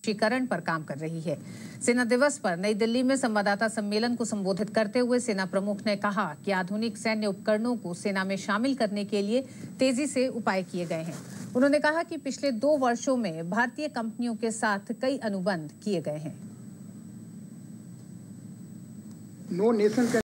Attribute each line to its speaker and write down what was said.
Speaker 1: शीकरण पर काम कर रही है। सेना दिवस पर नई दिल्ली में संवाददाता सम्मेलन को संबोधित करते हुए सेना प्रमुख ने कहा कि आधुनिक सैन्य उपकरणों को सेना में शामिल करने के लिए तेजी से उपाय किए गए हैं। उन्होंने कहा कि पिछले 2 वर्षों में भारतीय कंपनियों के साथ कई अनुबंध किए गए हैं।